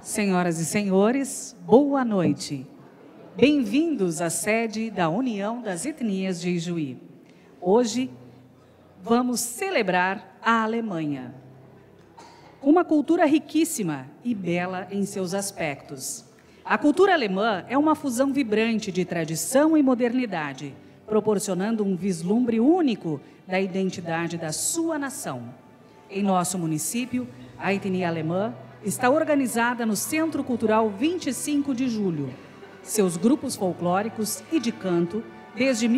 Senhoras e senhores, boa noite. Bem-vindos à sede da União das Etnias de Ijuí. Hoje vamos celebrar a Alemanha. Uma cultura riquíssima e bela em seus aspectos. A cultura alemã é uma fusão vibrante de tradição e modernidade, proporcionando um vislumbre único da identidade da sua nação. Em nosso município, a etnia alemã está organizada no Centro Cultural 25 de Julho. Seus grupos folclóricos e de canto, desde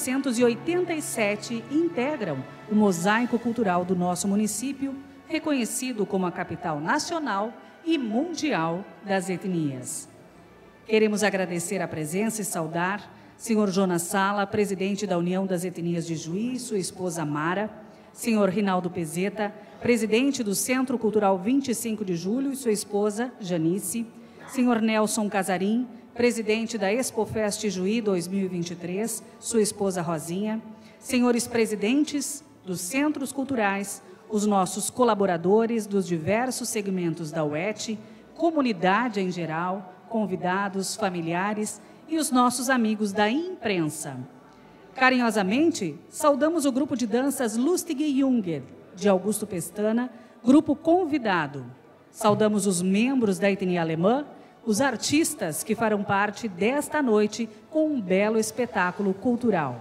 1987, integram o mosaico cultural do nosso município, reconhecido como a capital nacional e mundial das etnias. Queremos agradecer a presença e saudar Sr. Jonas Sala, presidente da União das Etnias de Ijuí, sua esposa Mara, Sr. Rinaldo Pezeta, presidente do Centro Cultural 25 de Julho e sua esposa Janice, Sr. Nelson Casarim, presidente da Expofest Ijuí 2023, sua esposa Rosinha, senhores presidentes dos centros culturais, os nossos colaboradores dos diversos segmentos da UET, comunidade em geral, convidados, familiares e os nossos amigos da imprensa. Carinhosamente, saudamos o grupo de danças Lustige Junger, de Augusto Pestana, grupo convidado. Saudamos os membros da etnia alemã, os artistas que farão parte desta noite com um belo espetáculo cultural.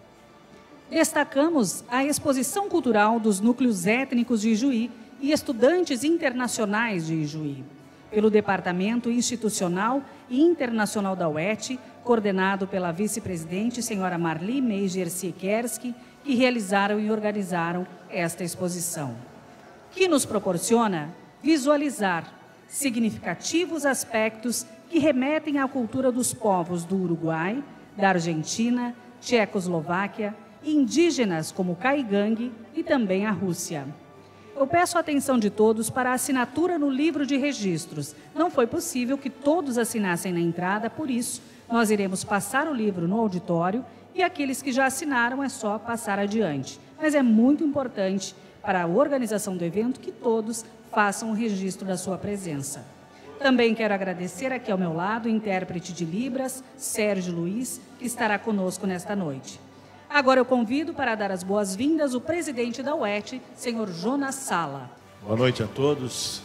Destacamos a exposição cultural dos núcleos étnicos de Ijuí e estudantes internacionais de Ijuí, pelo Departamento Institucional e Internacional da UET, coordenado pela vice-presidente, senhora Marli Meijer-Siekerski, que realizaram e organizaram esta exposição, que nos proporciona visualizar significativos aspectos que remetem à cultura dos povos do Uruguai, da Argentina, Tchecoslováquia, indígenas como Caigangue e também a Rússia. Eu peço a atenção de todos para a assinatura no livro de registros. Não foi possível que todos assinassem na entrada, por isso, nós iremos passar o livro no auditório e aqueles que já assinaram é só passar adiante. Mas é muito importante para a organização do evento que todos façam o registro da sua presença. Também quero agradecer aqui ao meu lado o intérprete de Libras, Sérgio Luiz, que estará conosco nesta noite. Agora eu convido para dar as boas-vindas o presidente da UET, senhor Jonas Sala. Boa noite a todos.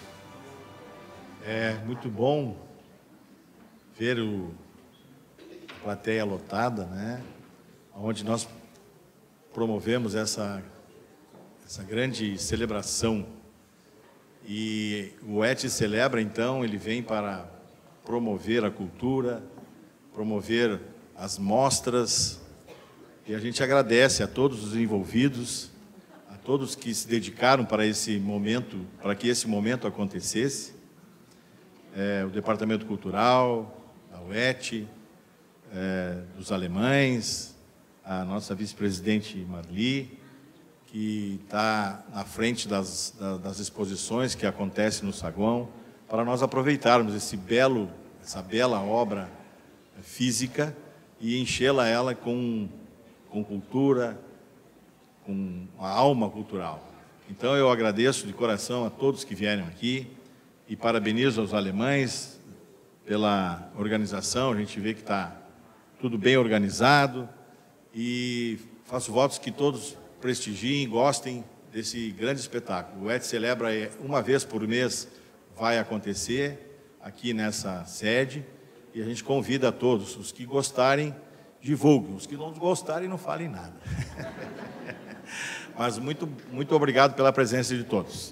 É muito bom ver a plateia lotada, né? Onde nós promovemos essa grande celebração. E o UET celebra, então, ele vem para promover a cultura, promover as mostras. E a gente agradece a todos os envolvidos, a todos que se dedicaram para esse momento, para que esse momento acontecesse. O Departamento Cultural, a UET, dos alemães, a nossa vice-presidente Marli, que está na frente das exposições que acontecem no saguão, para nós aproveitarmos essa bela obra física e enchê-la com cultura, com a alma cultural. Então, eu agradeço de coração a todos que vieram aqui e parabenizo aos alemães pela organização. A gente vê que está tudo bem organizado e faço votos que todos prestigiem, gostem desse grande espetáculo. O UET celebra uma vez por mês, vai acontecer aqui nessa sede e a gente convida a todos, os que gostarem, divulguem, os que não gostarem não falem nada. Mas muito obrigado pela presença de todos.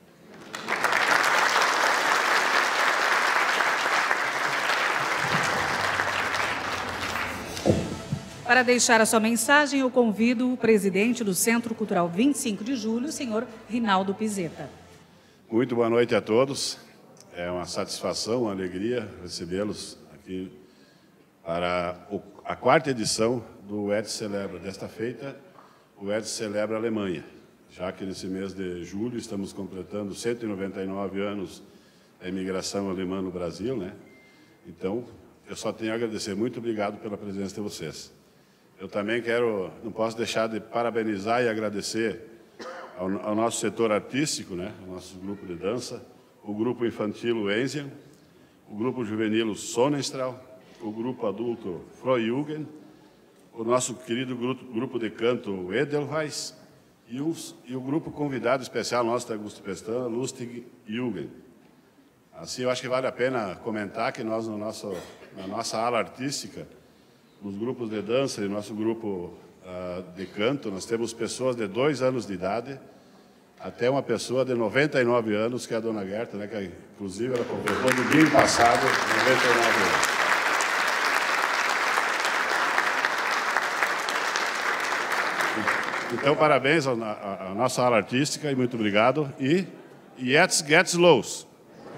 Para deixar a sua mensagem, eu convido o presidente do Centro Cultural 25 de Julho, o senhor Rinaldo Pezeta. Muito boa noite a todos. É uma satisfação, uma alegria recebê-los aqui para a quarta edição do UET Celebra. Desta feita, o UET Celebra a Alemanha, já que nesse mês de julho estamos completando 199 anos da imigração alemã no Brasil, né? Então, eu só tenho a agradecer. Muito obrigado pela presença de vocês. Eu também não posso deixar de parabenizar e agradecer ao nosso setor artístico, né? O nosso grupo de dança, o grupo infantil, o Enzian, o grupo juvenil Sonnenstrahl, o grupo adulto Freujugend, o nosso querido grupo de canto Edelweiss e o grupo convidado especial nosso da Augusto Pestana, Lustig Jugend. Assim, eu acho que vale a pena comentar que nós, na nossa ala artística, nos grupos de dança e nosso grupo de canto, nós temos pessoas de 2 anos de idade até uma pessoa de 99 anos, que é a dona Gerta, né, que inclusive ela completou no domingo passado 99 anos. Então, parabéns à nossa ala artística e muito obrigado. E jetzt geht's los!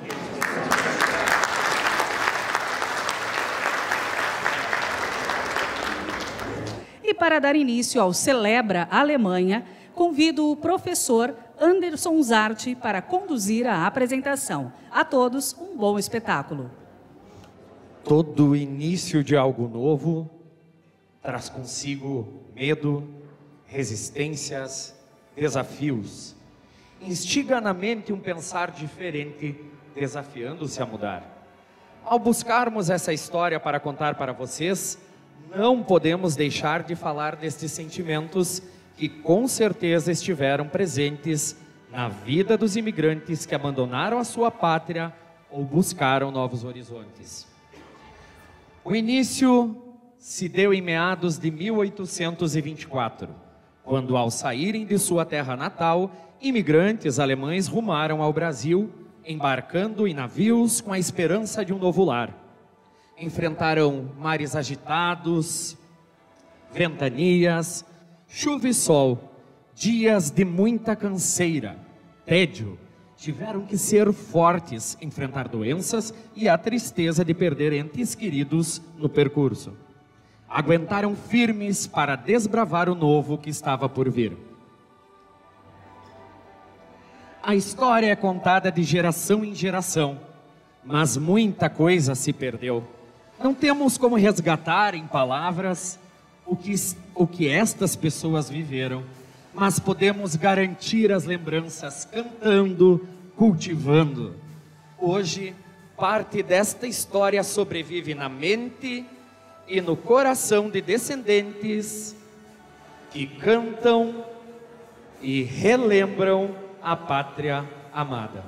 E para dar início ao Celebra Alemanha, convido o professor Anderson Zarte para conduzir a apresentação. A todos, um bom espetáculo. Todo início de algo novo traz consigo medo, resistências, desafios. Instiga na mente um pensar diferente, desafiando-se a mudar. Ao buscarmos essa história para contar para vocês, não podemos deixar de falar destes sentimentos que com certeza estiveram presentes na vida dos imigrantes que abandonaram a sua pátria ou buscaram novos horizontes. O início se deu em meados de 1824, quando, ao saírem de sua terra natal, imigrantes alemães rumaram ao Brasil, embarcando em navios com a esperança de um novo lar. Enfrentaram mares agitados, ventanias, chuva e sol, dias de muita canseira, tédio. Tiveram que ser fortes, enfrentar doenças e a tristeza de perder entes queridos no percurso. Aguentaram firmes para desbravar o novo que estava por vir. A história é contada de geração em geração, mas muita coisa se perdeu. Não temos como resgatar em palavras o que estas pessoas viveram, mas podemos garantir as lembranças cantando, cultivando. Hoje, parte desta história sobrevive na mente e no coração de descendentes que cantam e relembram a pátria amada.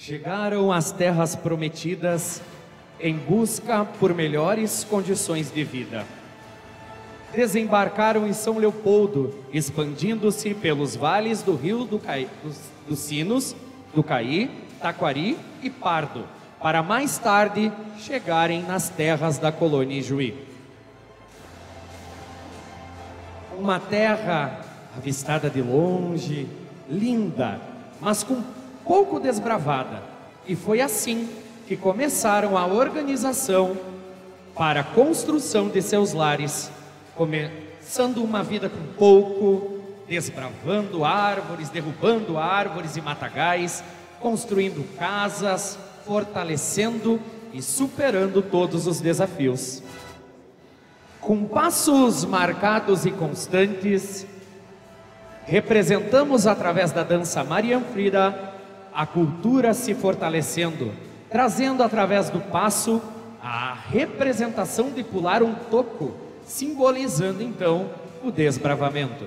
chegaram às terras prometidas em busca por melhores condições de vida. Desembarcaram em São Leopoldo, expandindo-se pelos vales do rio dos Sinos, do Caí, Taquari e Pardo, para mais tarde chegarem nas terras da colônia Ijuí. Uma terra avistada de longe, linda, mas com pouco desbravada. E foi assim que começaram a organização para a construção de seus lares, começando uma vida com pouco, desbravando árvores, derrubando árvores e matagais, construindo casas, fortalecendo e superando todos os desafios. Com passos marcados e constantes, representamos através da dança Marianfrida a cultura se fortalecendo, trazendo através do passo a representação de pular um toco, simbolizando então o desbravamento.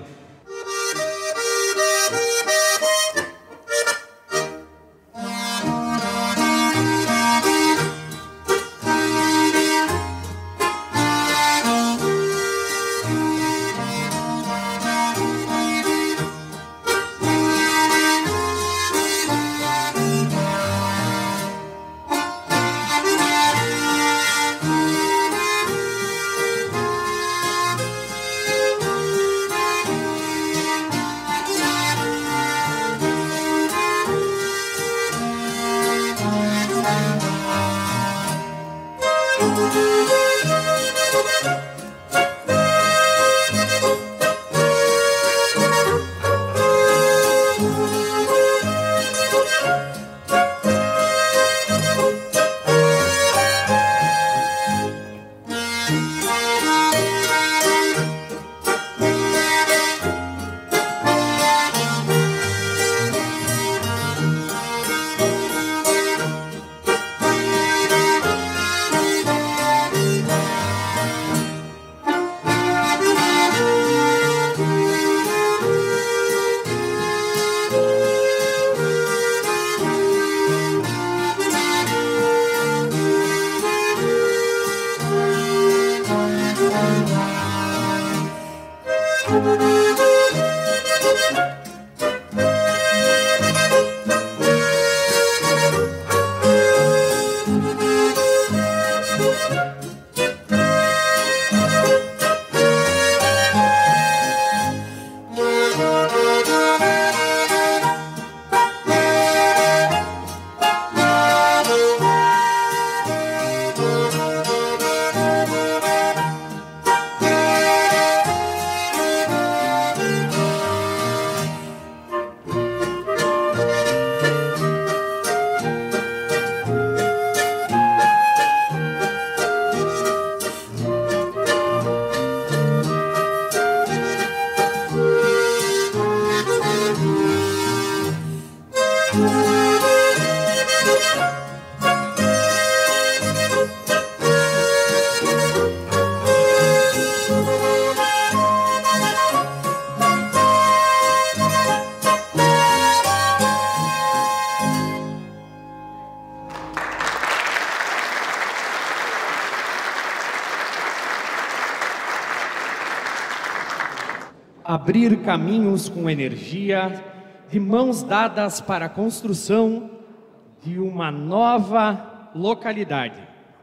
Abrir caminhos com energia, de mãos dadas para a construção de uma nova localidade.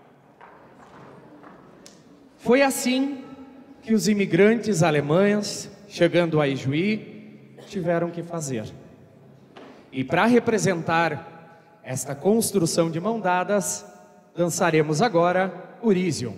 Foi assim que os imigrantes alemães, chegando a Ijuí, tiveram que fazer. E para representar esta construção de mãos dadas, dançaremos agora Urizion.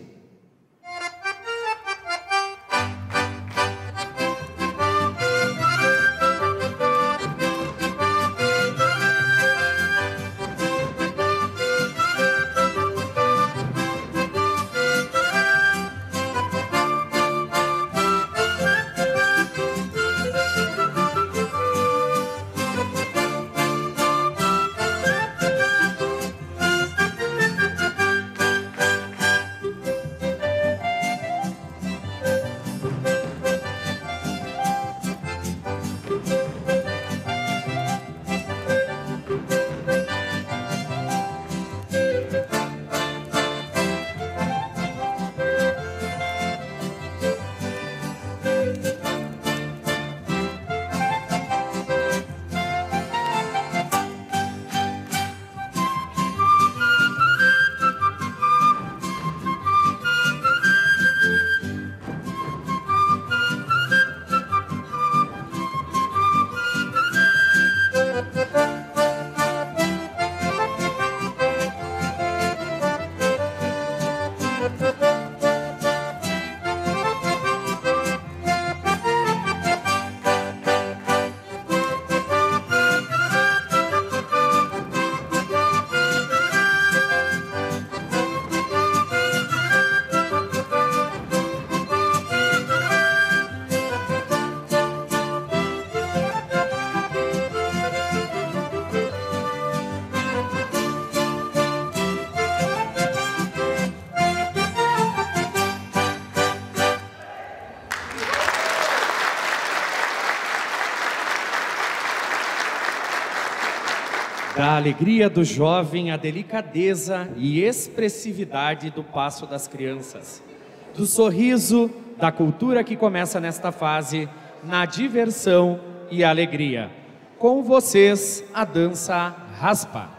Da alegria do jovem, a delicadeza e expressividade do passo das crianças. Do sorriso, da cultura que começa nesta fase, na diversão e alegria. Com vocês, a dança raspa.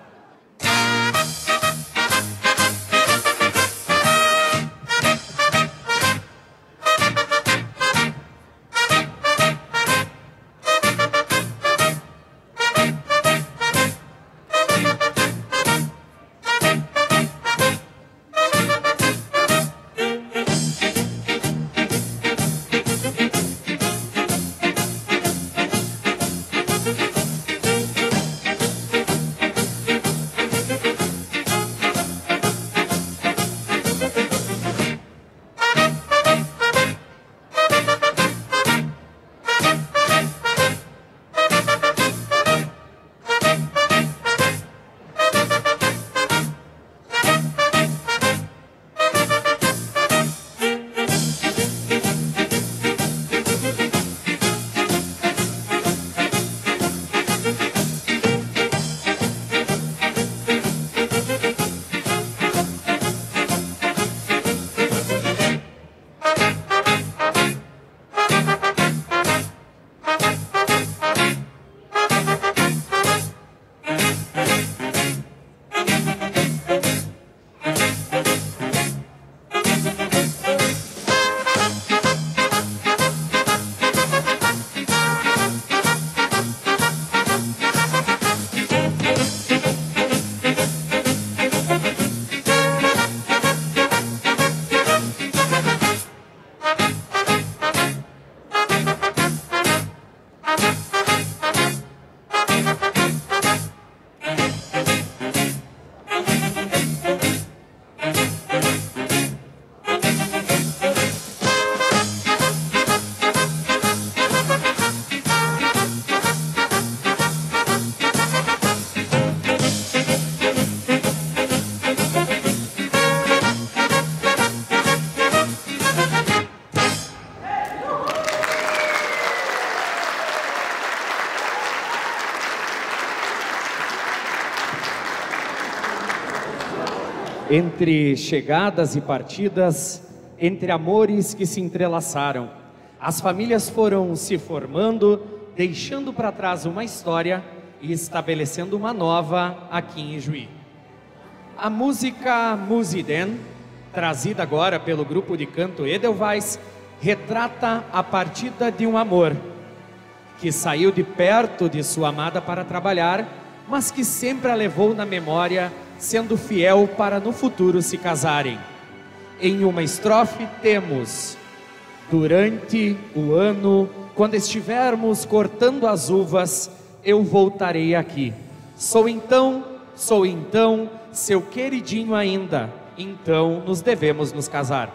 Entre chegadas e partidas, entre amores que se entrelaçaram, as famílias foram se formando, deixando para trás uma história e estabelecendo uma nova aqui em Ijuí. A música Musiden, trazida agora pelo grupo de canto Edelweiss, retrata a partida de um amor que saiu de perto de sua amada para trabalhar, mas que sempre a levou na memória, sendo fiel para no futuro se casarem. Em uma estrofe temos: durante o ano, quando estivermos cortando as uvas, eu voltarei aqui. Sou então, seu queridinho ainda, então nos devemos nos casar.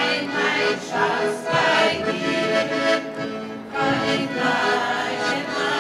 Kann ich gleich in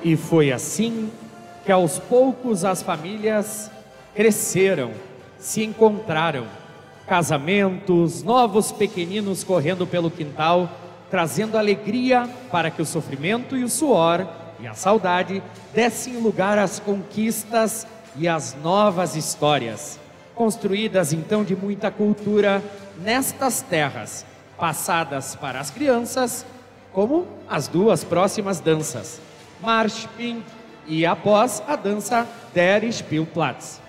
E foi assim que aos poucos as famílias cresceram, se encontraram. Casamentos, novos pequeninos correndo pelo quintal, trazendo alegria para que o sofrimento e o suor e a saudade dessem lugar às conquistas e às novas histórias, construídas então de muita cultura nestas terras, passadas para as crianças, como as duas próximas danças, Marschpink e após a dança Der Spielplatz.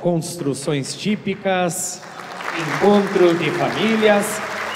construções típicas, encontro de famílias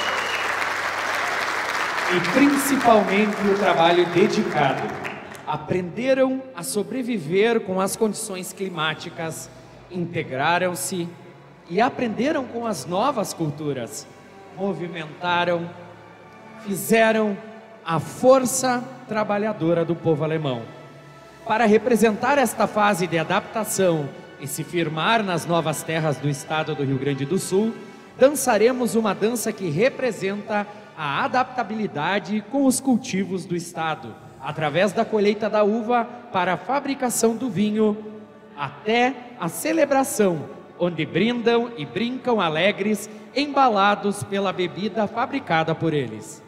e principalmente o trabalho dedicado. Aprenderam a sobreviver com as condições climáticas, integraram-se e aprenderam com as novas culturas, movimentaram, fizeram a força trabalhadora do povo alemão. Para representar esta fase de adaptação e se firmar nas novas terras do estado do Rio Grande do Sul, dançaremos uma dança que representa a adaptabilidade com os cultivos do estado, através da colheita da uva para a fabricação do vinho, até a celebração, onde brindam e brincam alegres, embalados pela bebida fabricada por eles.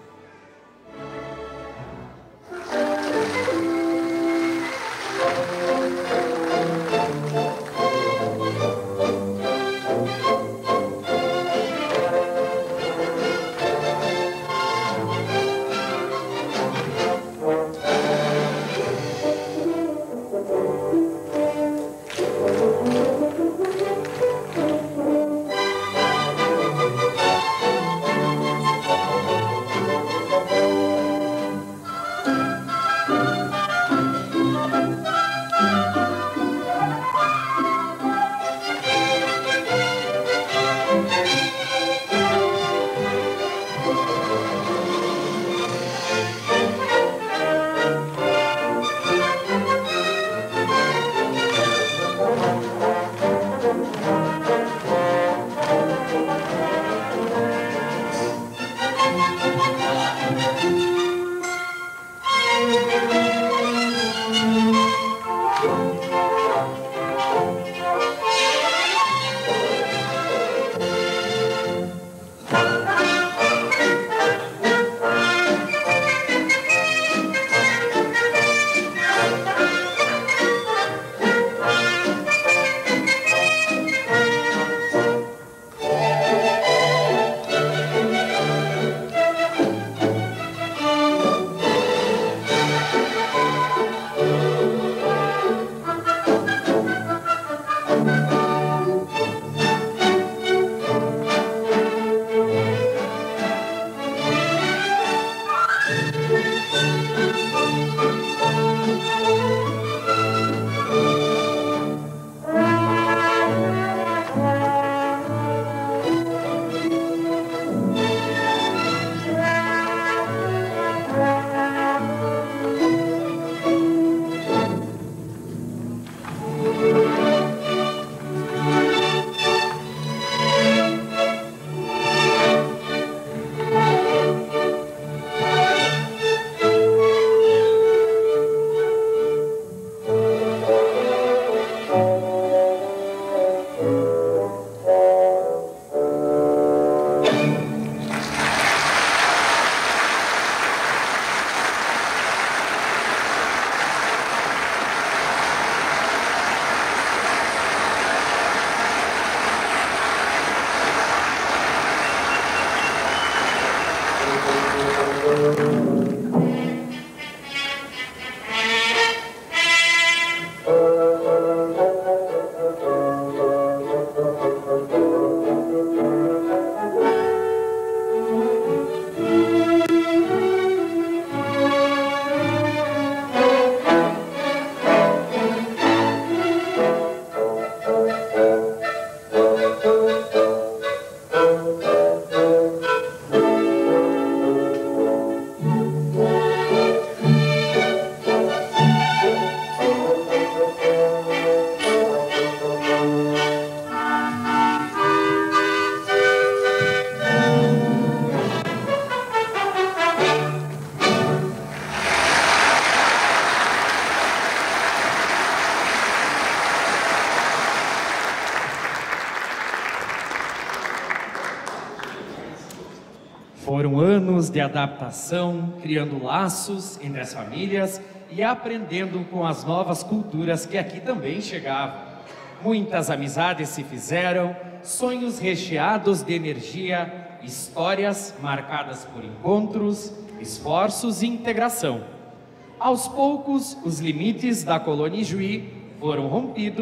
Foram anos de adaptação, criando laços entre as famílias e aprendendo com as novas culturas que aqui também chegavam. Muitas amizades se fizeram, sonhos recheados de energia, histórias marcadas por encontros, esforços e integração. Aos poucos, os limites da colônia Ijuí foram rompidos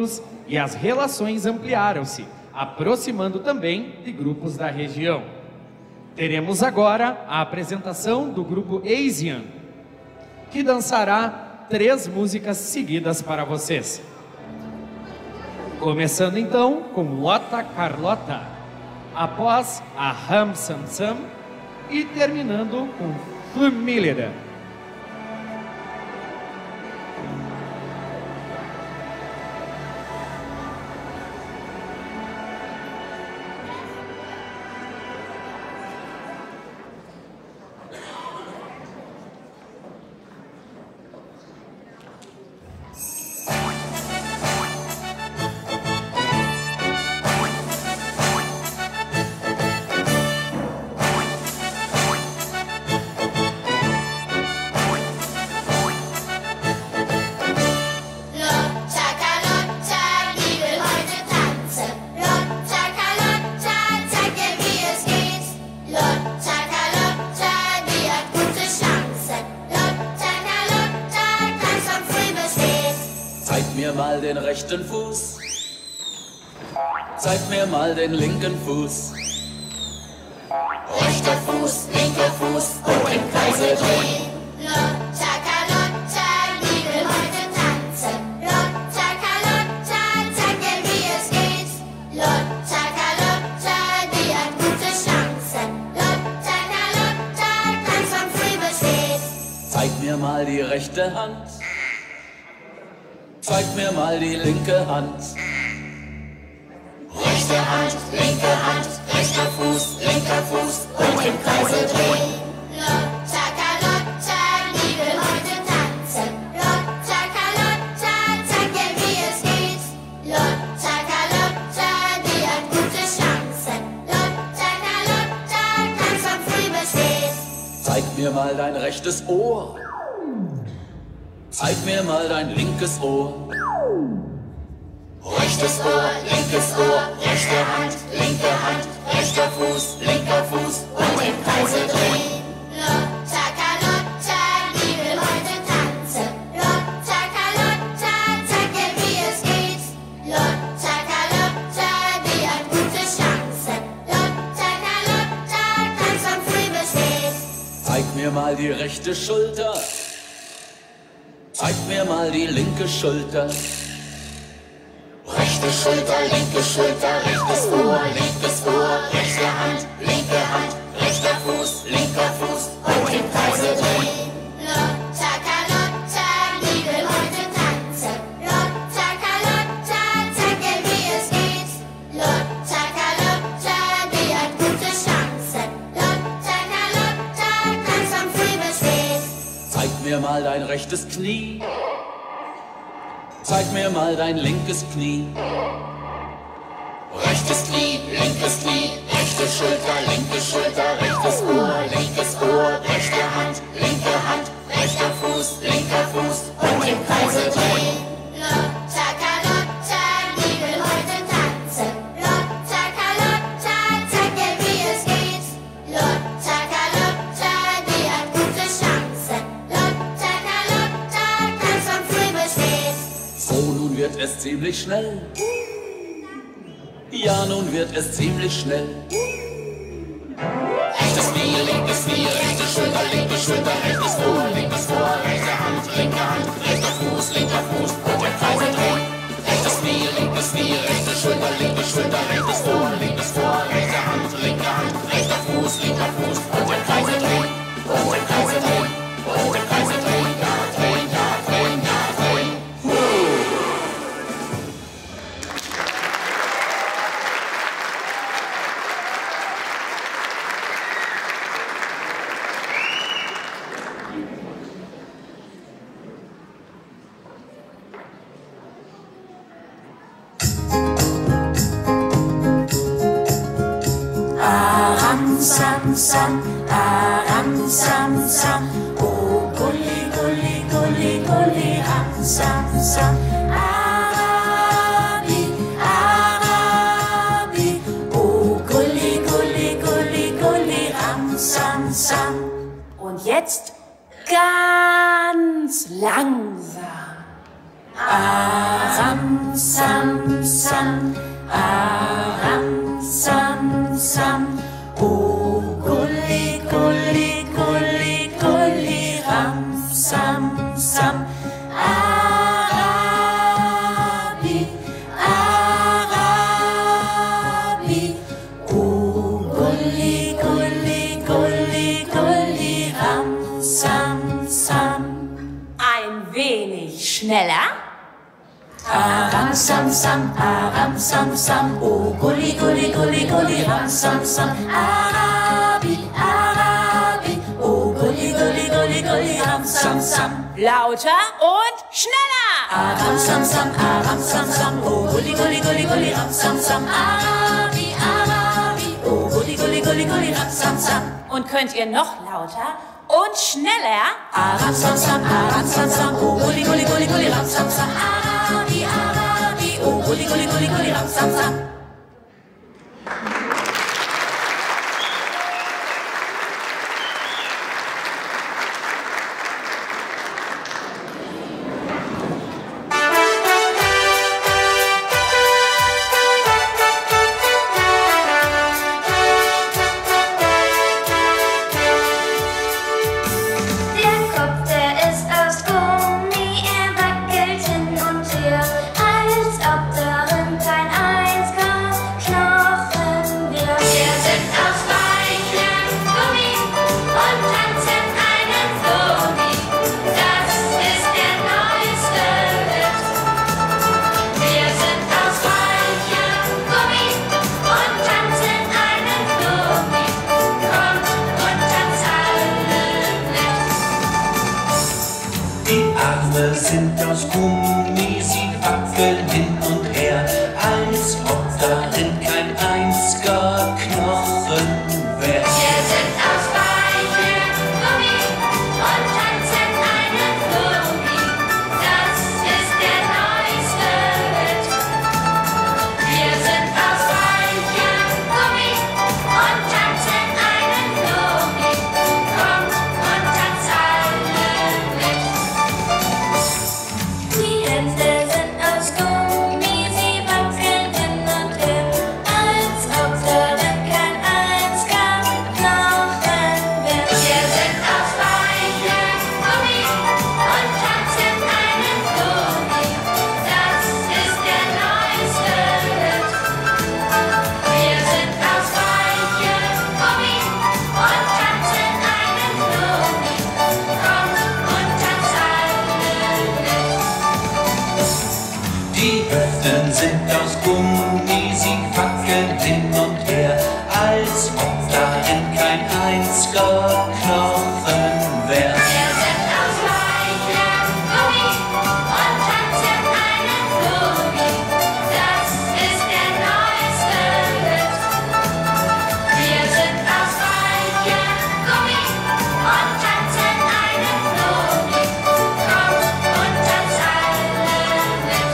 e as relações ampliaram-se, aproximando também de grupos da região. Teremos agora a apresentação do grupo Asian, que dançará 3 músicas seguidas para vocês. Começando então com Lota Carlota, após a Ham Sam Sam e terminando com Familiar. Den rechten Fuß, zeig mir mal den linken Fuß. Rechter Fuß, linker Fuß und im Kreise drehen. Lotta Carlotta, die will heute tanzen. Lotta Carlotta, zeig dir wie es geht. Lotta Carlotta, die hat gute Chancen. Lotta Carlotta, ganz am Früh besteht. Zeig mir mal die rechte Hand. Zeig mir mal die linke Hand. Rechte Hand, linke Hand, rechter Fuß, linker Fuß und im Kreise drehen. Lotta Carlotta, die will heute tanzen. Lotta Carlotta, zeig dir wie es geht. Lotta Carlotta, die hat gute Chancen. Lotta Carlotta, ganz am Früh besteht. Zeig mir mal dein rechtes Ohr. Zeig mir mal dein linkes Ohr. Rechtes Ohr, linkes Ohr, rechte Hand, linke Hand, rechter Fuß, linker Fuß und im Kreise drehen. Lotta Carlotta, die will heute tanzen. Lotta Carlotta, zeig dir wie es geht. Lotta Carlotta, die hat gute Chancen. Lotta Carlotta, ganz am Früh besteht. Zeig mir mal die rechte Schulter. Zeig mir mal die linke Schulter. Rechte Schulter, linke Schulter, rechtes Ohr, linkes Ohr, rechte Hand, linke Hand, rechter Fuß, linker Fuß und im Kreise drehen. Lotta Carlotta, die will heute tanzen. Lotta Carlotta, zeig dir wie es geht. Lotta Carlotta, die hat gute Chancen. Lotta Carlotta, ganz am Früh besteht. Zeig mir mal dein rechtes Knie. Zeig mir mal dein linkes Knie. Rechtes Knie, linkes Knie, rechte Schulter, linke Schulter, rechtes Ohr, linkes Ohr, rechte Hand, linke Hand, rechter Fuß, linker Fuß und im Kreise drehen. Lotta Carlotta, die will heute tanzen. Lotta Carlotta, zeig dir wie es geht. Lotta Carlotta, die hat gute Chancen. Lotta Carlotta, ganz am Früh besteht. So, nun wird es ziemlich schnell. Ja, nun wird es ziemlich schnell. Rechtes Knie, linkes Knie, rechte Schulter, linke Schulter, rechtes Ohr, linkes Ohr, rechte Hand, rechter Fuß, linker Fuß und im Kreise drehen. Rechtes Knie, linkes Knie, rechte Schulter, linke Schulter, rechtes Ohr, rechte Hand, rechter Fuß, linker Fuß und im Kreise drehen. Und im Kreise drehen, und im Kreise drehen, ja, drehen, ja, drehen, ja, drehen. Sam, sam, aram, sam, sam. Oh, gulli, gulli, gulli, gulli, ram, sam, sam. Arabi, Arabi. Oh, gulli, gulli, gulli, gulli, ram, sam, sam. Und jetzt ganz langsam. Aram, sam, sam, aram, sam, sam. Oh, gulli, gulli, gulli, gulli, ram, sam, sam. Arabi, Arabi. Oh, gulli, gulli, gulli, gulli, ram, sam, sam. Ein wenig schneller. Aram, sam, sam, oh, gulli, gulli, gulli, gulli, ram, sam, sam. Arabi, Arabi, oh, gulli, gulli, gulli, gulli, ram, sam, sam. Lauter und schneller. Aram, sam, sam, oh, gulli, gulli, gulli, gulli, ram, sam, sam. Arabi, Arabi, oh, gulli, gulli, gulli, gulli, ram, sam, sam. Und könnt ihr noch lauter und schneller? Aram, sam, sam, oh, gulli, gulli, gulli, gulli, ram, sam, sam. Arabi, Arabi, oh, gulli, gulli, gulli, gulli, ram, sam, sam. Sind aus Gummi, sie wackeln hin und her, als ob darin kein einziger Knochen wär. Wir sind aus weichem Gummi und tanzen einen Flummi, das ist der neueste Hit. Wir sind aus weichem Gummi und tanzen einen Flummi, kommt und tanzt alle mit. Die Hände sind aus Gummi, sie wackeln hin und her, als ob darin kein einziger Knochen wär. Wir sind aus weichem Gummi und tanzen einen Flummi, das ist der neueste Hit. Wir sind aus weichem Gummi und tanzen einen Flummi, kommt und tanzt alle mit. Die Hüften sind aus Gummi, sie wackeln hin und her, als ob darin kein einziger Knochen wär. Wir sind aus weichem Gummi und tanzen einen Flummi, das ist der neueste Hit. Wir sind aus weichem Gummi und tanzen einen Flummi, kommt und tanzt alle mit.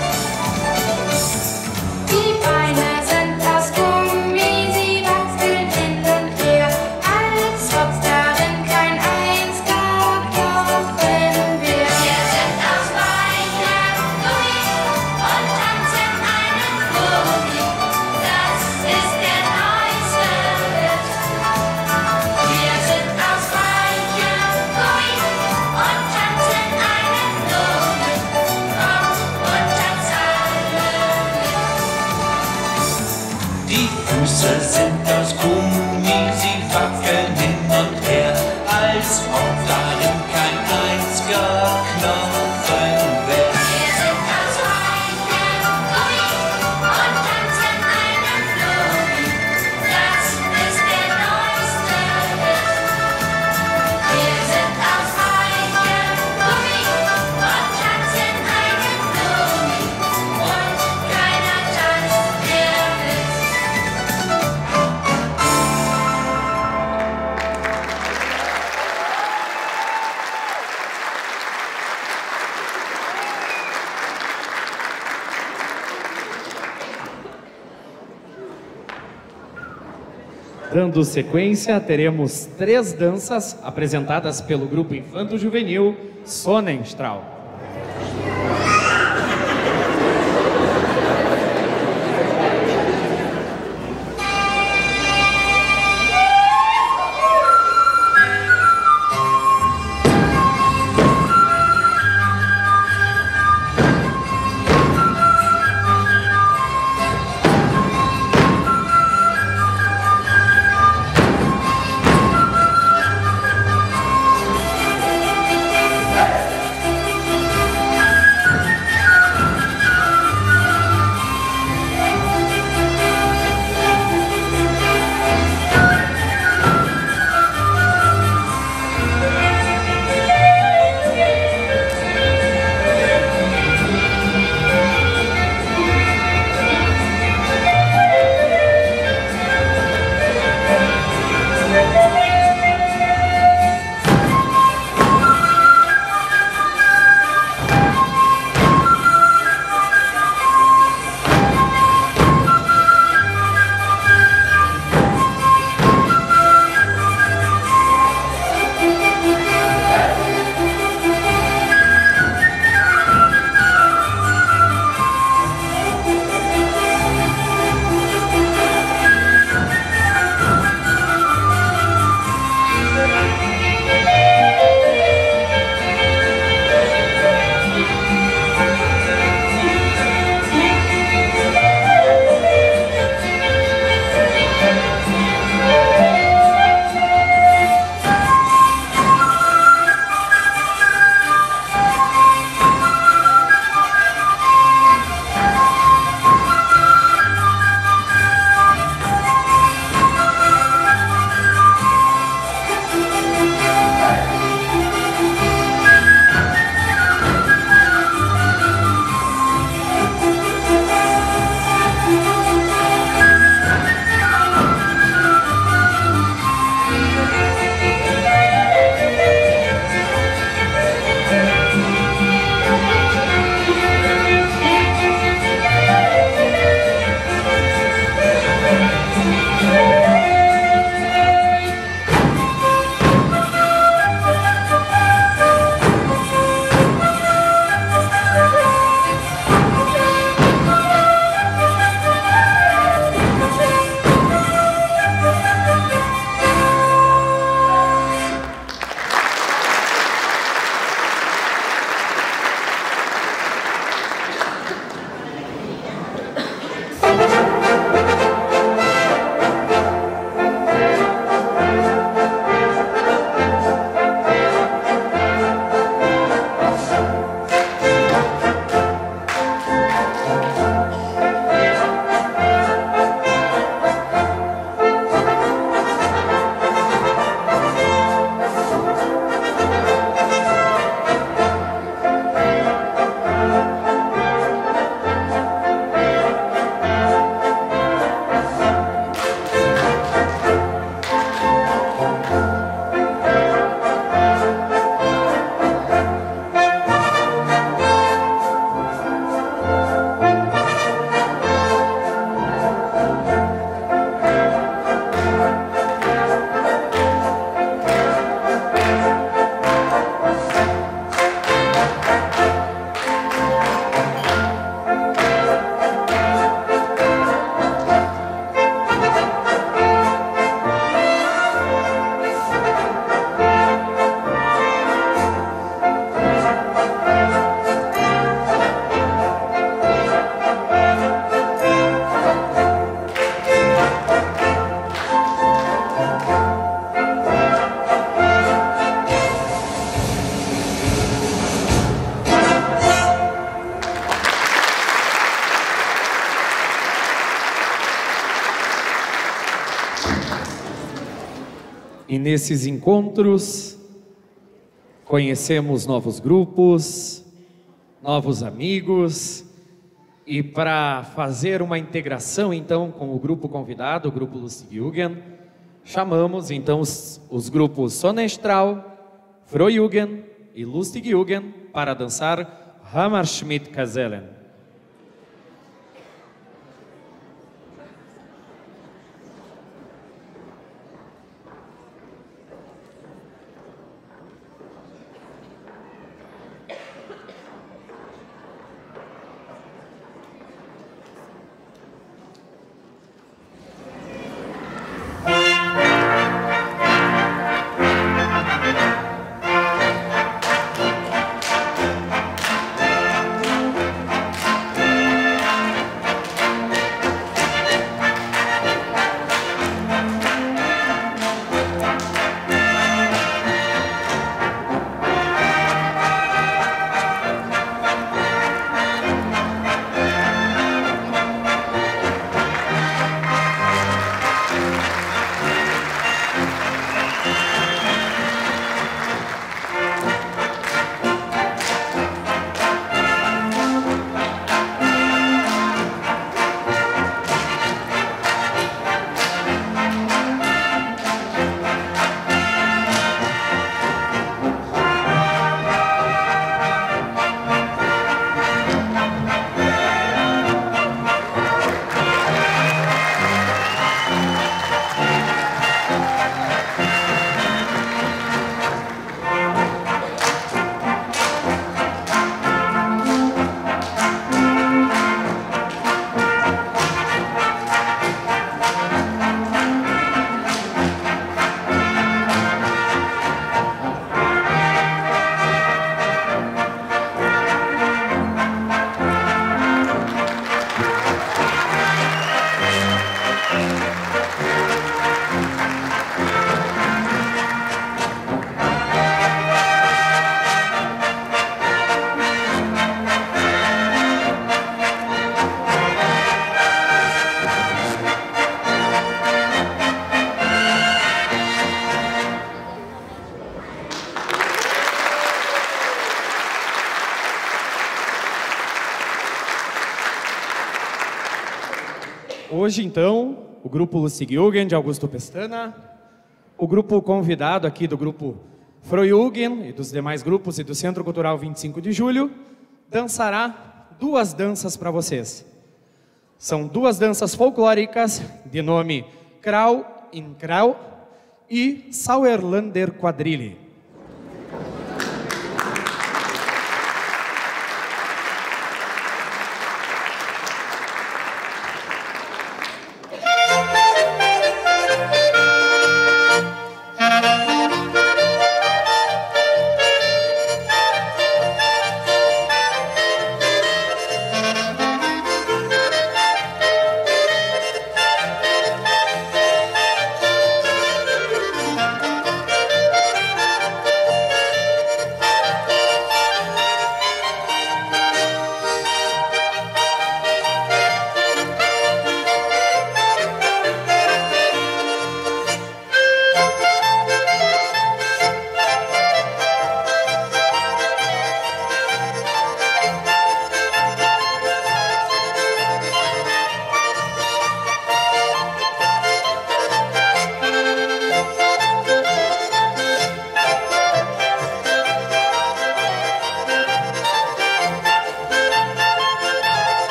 Die Beine sind aus Gummi, sie wackeln hin und her, als ob darin kein einziger Knochen wär. Wir sind aus weichem Gummi und tanzen einen Flummi, das ist der neueste Hit. Wir sind aus weichem Gummi und tanzen einen Flummi, kommt und tanzt alle mit. Die Füße sind aus Gummi, sie wackeln hin und her, als ob darin kein einziger Knochen wär. Wir sind aus weichem Gummi und tanzen einen Flummi, das ist der neueste Hit. Wir sind aus weichem Gummi und tanzen einen Flummi, und keiner tanzt mehr mit. Dando sequência, teremos 3 danças apresentadas pelo grupo infanto-juvenil Sonnenstrahl. E nesses encontros, conhecemos novos grupos, novos amigos. E para fazer uma integração, então, com o grupo convidado, o grupo Lustig Jugend, chamamos, então, os grupos Sonnenstrahl, Frohjugend e Lustig Jugend para dançar Hammerschmidt-Kazellen. Hoje, então, o grupo Lustig Jugend de Augusto Pestana, o grupo convidado aqui do grupo Frohjugend e dos demais grupos e do Centro Cultural 25 de Julho, dançará duas danças para vocês. São duas danças folclóricas de nome Krau in Krau e Sauerländer Quadrille.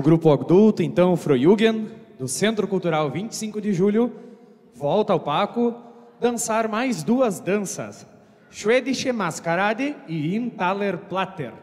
O grupo adulto, então, Froyugend, do Centro Cultural 25 de Julho, volta ao palco dançar mais duas danças, Schwedische Maskerade e Intaler Platter.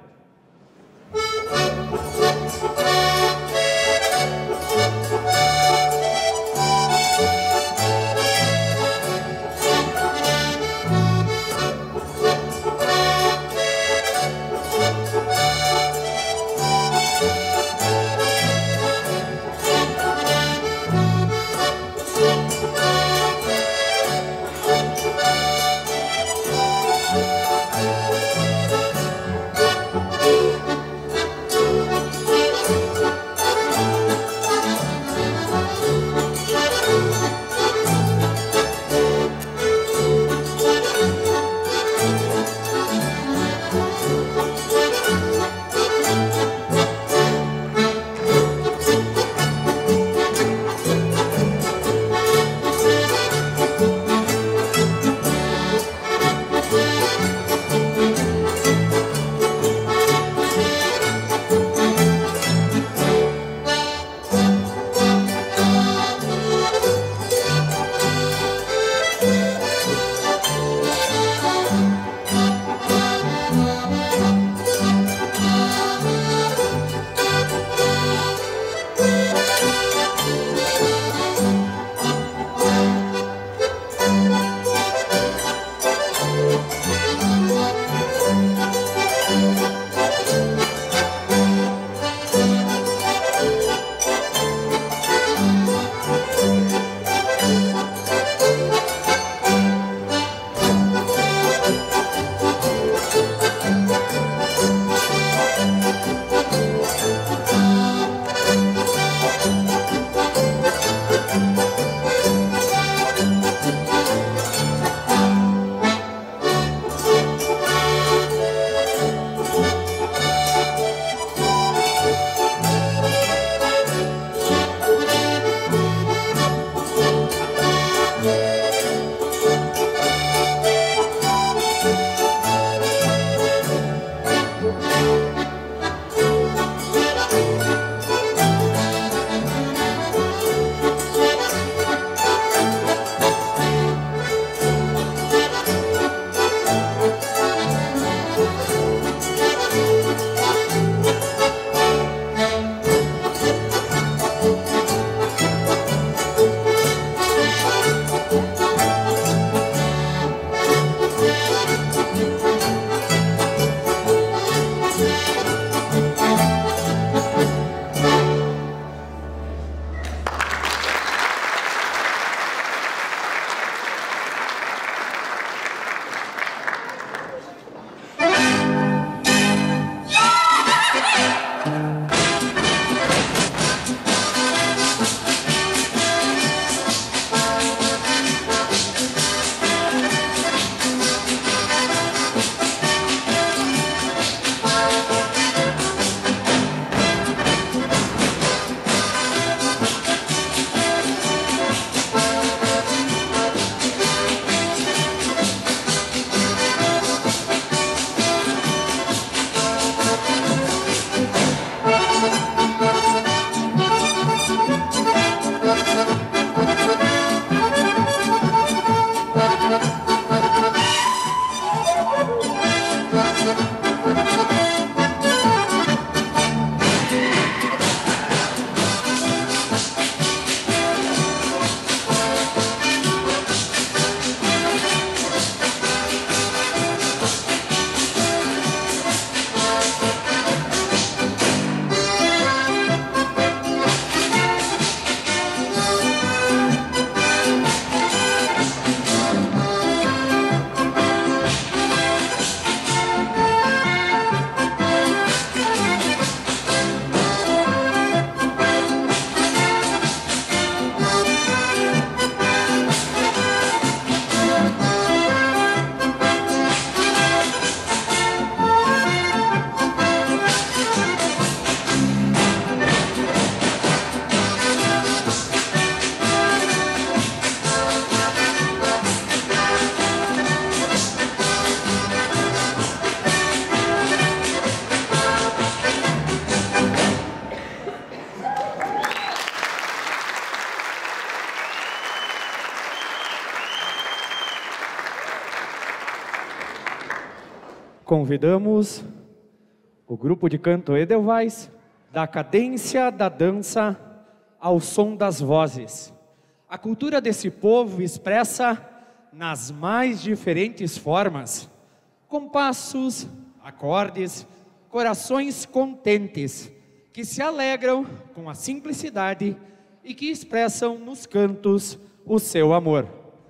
Convidamos o grupo de canto Edelweiss, da cadência da dança ao som das vozes. A cultura desse povo expressa nas mais diferentes formas, compassos, acordes, corações contentes, que se alegram com a simplicidade e que expressam nos cantos o seu amor.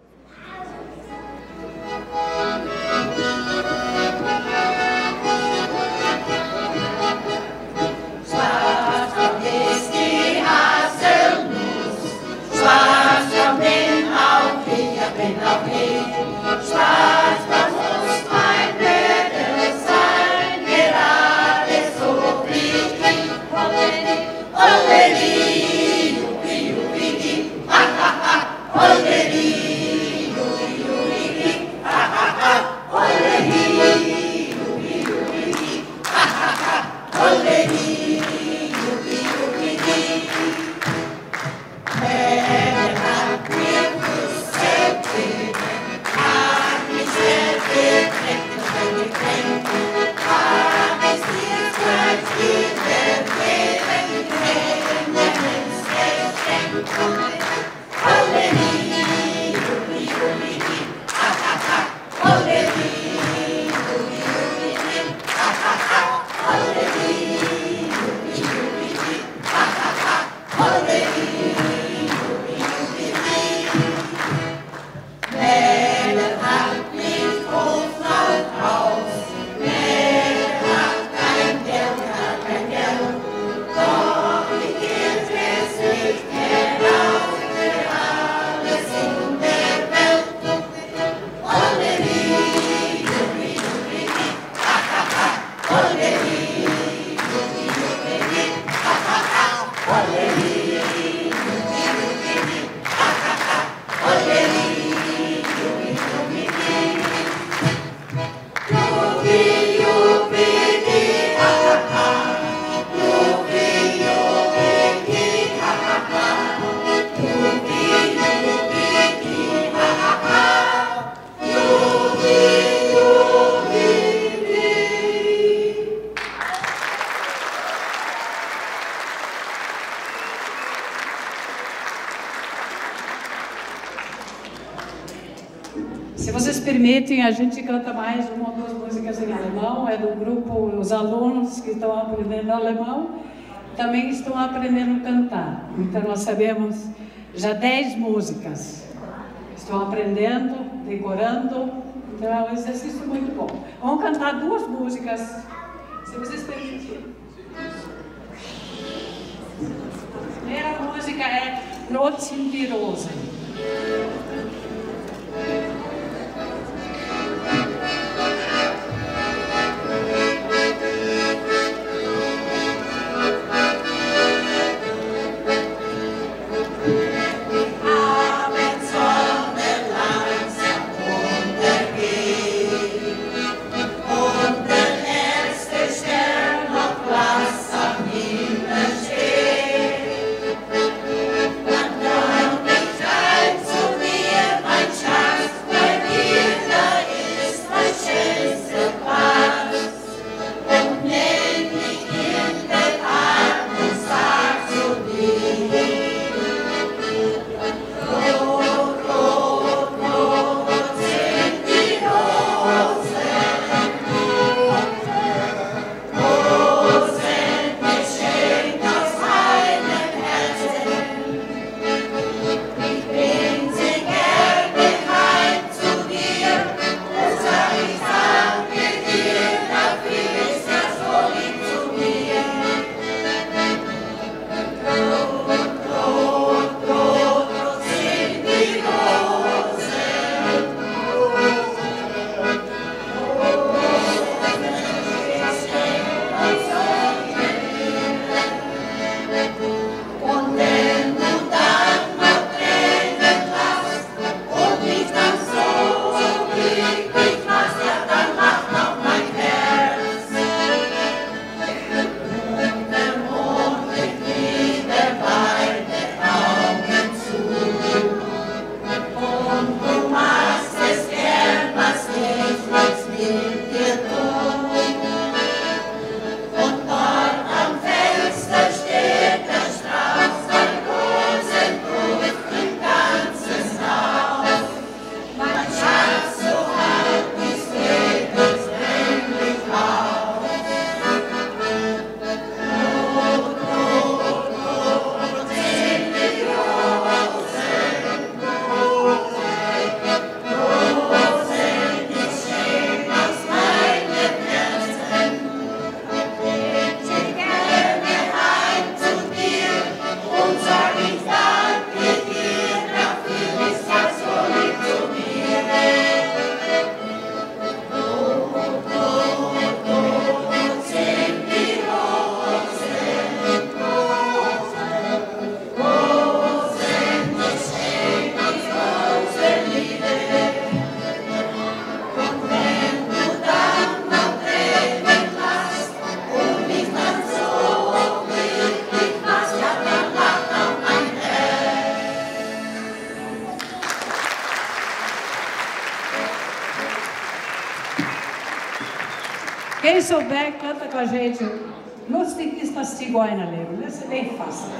Se vocês permitem, a gente canta mais uma ou duas músicas em alemão. É do grupo, os alunos que estão aprendendo alemão também estão aprendendo a cantar. Então nós sabemos já 10 músicas. Estão aprendendo, decorando. Então é um exercício muito bom. Vamos cantar 2 músicas, se vocês permitirem. A primeira música é Rot sind die Rosen. To me Quem souber, canta com a gente. Lustig ist das Zigeunerleben. Das é bem fácil.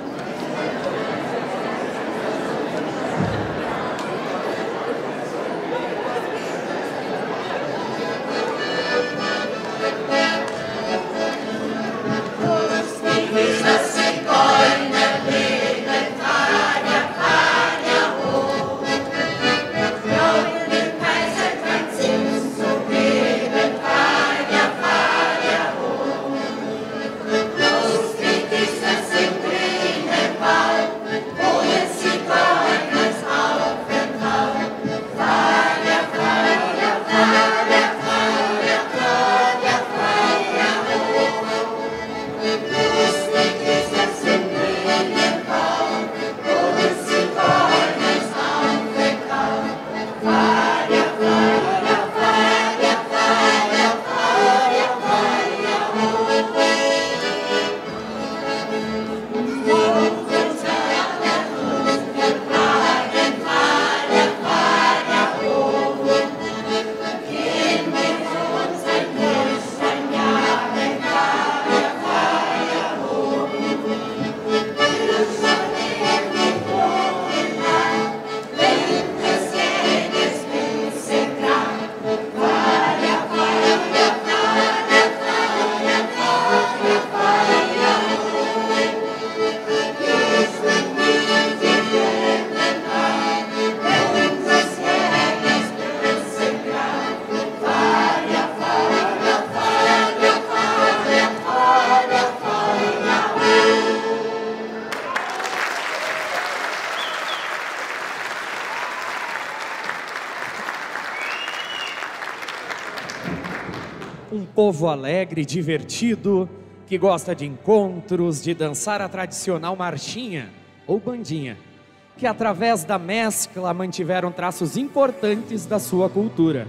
Um povo alegre, divertido, que gosta de encontros, de dançar a tradicional marchinha ou bandinha, que através da mescla mantiveram traços importantes da sua cultura,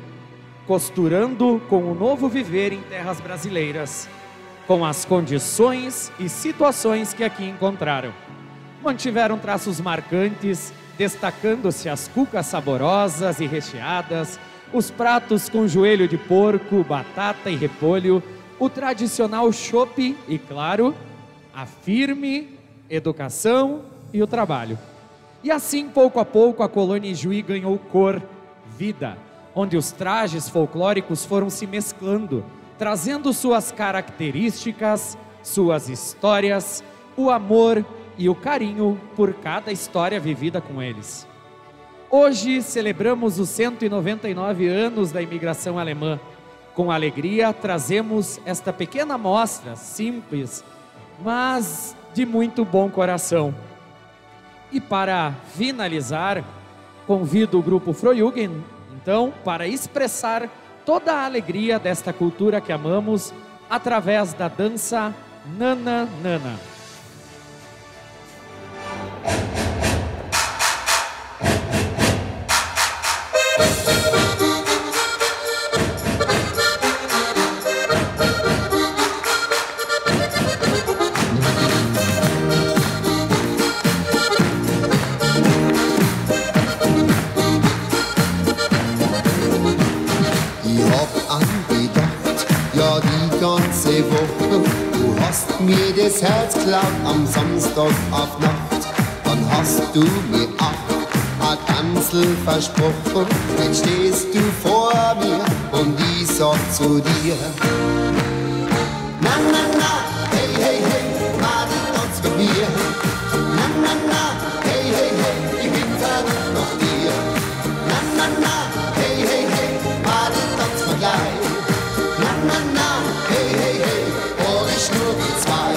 costurando com o novo viver em terras brasileiras, com as condições e situações que aqui encontraram. Mantiveram traços marcantes, destacando-se as cucas saborosas e recheadas, os pratos com joelho de porco, batata e repolho, o tradicional chopp e, claro, a firme educação e o trabalho. E assim, pouco a pouco, a colônia Ijuí ganhou cor, vida, onde os trajes folclóricos foram se mesclando, trazendo suas características, suas histórias, o amor e o carinho por cada história vivida com eles. Hoje celebramos os 199 anos da imigração alemã. Com alegria trazemos esta pequena amostra, simples, mas de muito bom coração. E para finalizar, convido o grupo Frohjugend, então, para expressar toda a alegria desta cultura que amamos através da dança Nana Nana. Du hast mir das Herz geklaut am Samstag auf Nacht. Dann hast du mir auch ein Tanzel versprochen. Jetzt stehst du vor mir und ich sag zu dir: Na, na, na, hey, hey, hey, mach den Tanz mit mir. Na, na, na, hey, hey, hey, ich bin verrückt nach dir. Na, na, na, hey, hey, hey, mach den Tanz mal gleich. Na, na, na, hey, hey, hey, hol ich nur die zwei.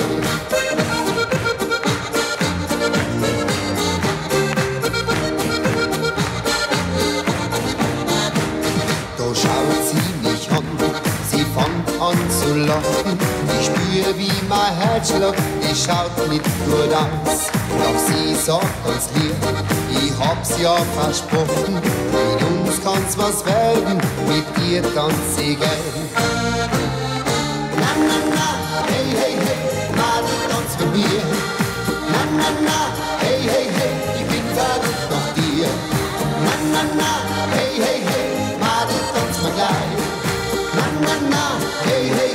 Da schaut sie mich an, sie fängt an zu lachen. Ich spür, wie mein Herz schlägt, ich schaut nicht gut aus. Doch sie sagt ganz lieb, ich hab's ja versprochen, mit uns kann's was werden, mit dir tanz ich gern. Na, na, na, hey, hey, hey, mach den Tanz mit mir. Na, na, na, hey, hey, hey, ich bin verrückt nach dir. Na, na, na, hey, hey, hey, mach den Tanz mal gleich. Na, na, na, hey, hey,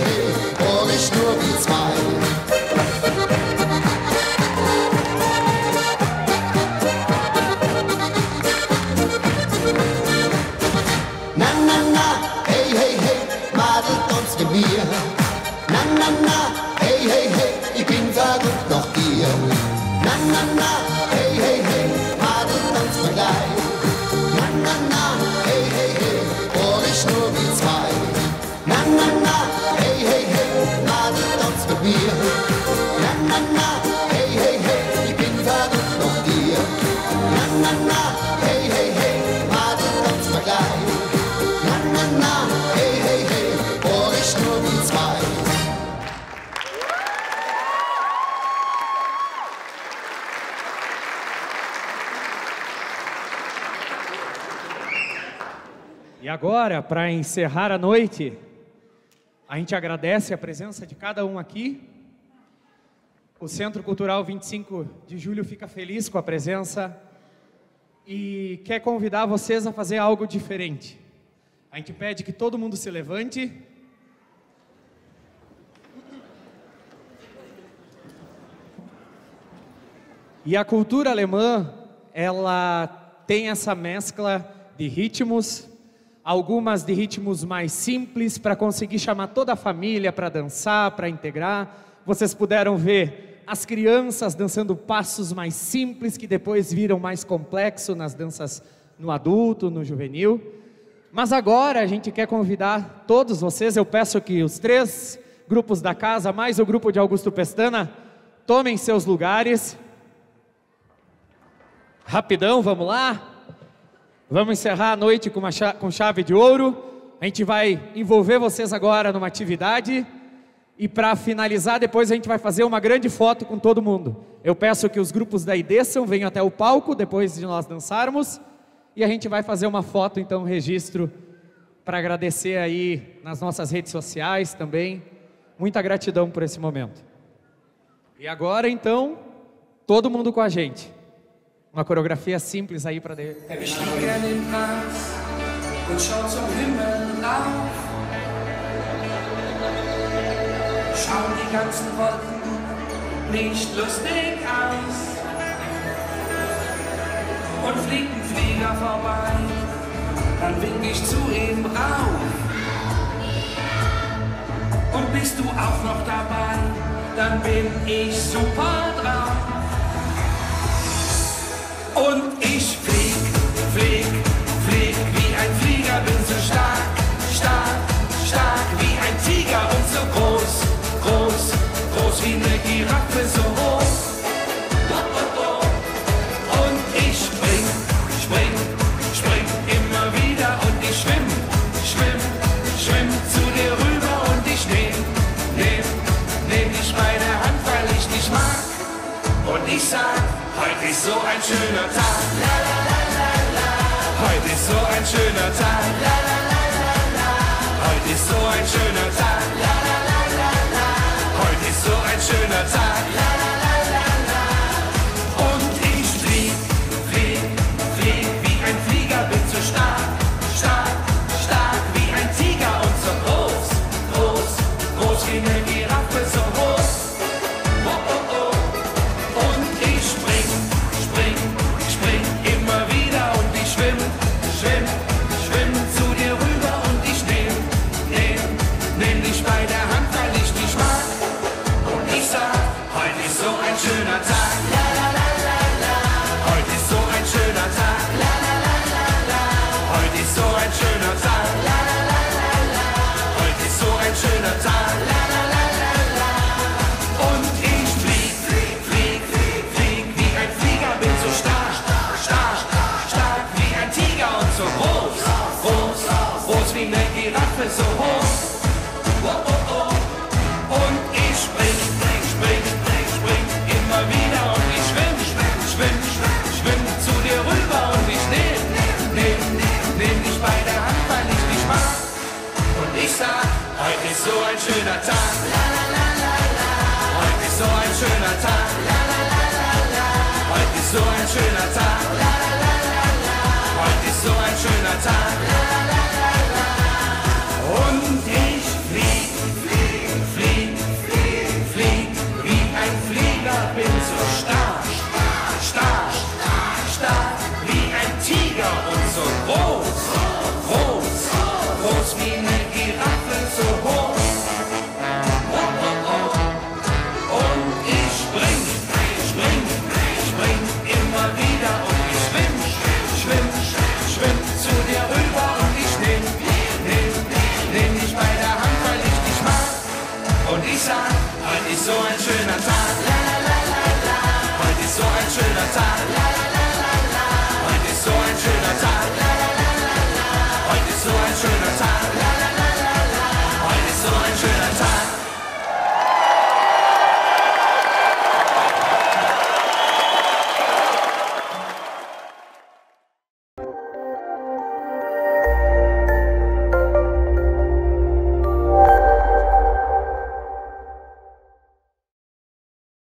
na, hey, hey, hey, bohr ich nur wie zwei. Na, na, na, hey, hey, hey, Nadel tanzt mit mir. Na, na, na, hey, hey, hey, ich bin verrückt nach dir. Na, na, na, hey, hey, hey, Nadel tanzt mir gleich. Na, na, na, hey, hey, hey, bohr ich nur wie zwei. E agora, para encerrar a noite, a gente agradece a presença de cada um aqui. O Centro Cultural 25 de Julho fica feliz com a presença e quer convidar vocês a fazer algo diferente. A gente pede que todo mundo se levante. E a cultura alemã, ela tem essa mescla de ritmos, algumas de ritmos mais simples, para conseguir chamar toda a família para dançar, para integrar. Vocês puderam ver as crianças dançando passos mais simples, que depois viram mais complexo nas danças no adulto, no juvenil. Mas agora a gente quer convidar todos vocês, eu peço que os 3 grupos da casa, mais o grupo de Augusto Pestana, tomem seus lugares. Rapidão, vamos lá? Vamos encerrar a noite com chave de ouro. A gente vai envolver vocês agora numa atividade. E para finalizar, depois a gente vai fazer uma grande foto com todo mundo. Eu peço que os grupos daí desçam, venham até o palco, depois de nós dançarmos. E a gente vai fazer uma foto, então, registro, para agradecer aí nas nossas redes sociais também. Muita gratidão por esse momento. E agora, então, todo mundo com a gente. Uma coreografia simples aí para terminar. Ich lieg gern im Gras und schau zum Himmel auf. Schauen die ganzen Wolken nicht lustig aus. Und fliegt ein Flieger vorbei, dann wink ich zu ihm rauf. Und bist du auch noch dabei, dann bin ich super drauf. Und ich flieg, flieg, flieg wie ein Flieger, bin so stark, stark, stark wie ein Tiger und so groß, groß, groß wie eine Giraffe, so hoch. Oh, oh, oh. Und ich spring, spring, spring immer wieder und ich schwimm, schwimm, schwimm zu dir rüber und ich nehm dich bei der Hand, weil ich dich mag. Und ich sag, heute ist so ein schöner Tag, la la la la la. Heute ist so ein schöner Tag, la la la la la. Heute ist so ein schöner Tag, la la la la la. Heute ist so ein schöner Tag, la la la la la. Und ich flieg, flieg, flieg wie ein Flieger, bin so stark, stark, stark wie ein Tiger und so groß, groß, groß wie eine Giraffe, so hoch. Oh, oh, oh. Und ich spring, spring, spring immer wieder und ich schwimm, schwimm, schwimm zu dir rüber und ich nehm dich bei der Hand, weil ich dich mag. Und ich sag, heute ist so ein schöner Tag, la la la la la. Heute ist so ein schöner Tag, la la la la la. Heute ist so ein schöner Tag, la la la la la. Heute ist so ein schöner Tag, la la la la la. Und ich flieg, flieg, flieg, flieg, flieg wie ein Flieger, bin so stark, stark, stark wie ein Tiger und so groß, groß, groß wie eine Giraffe, so hoch. Oh, oh, oh. Und ich spring, spring, spring, spring, spring immer wieder und ich schwimm, schwimm, schwimm, schwimm zu dir rüber und ich nehm dich bei der Hand, weil ich dich mag. Und ich sag, heute ist so ein schöner Tag.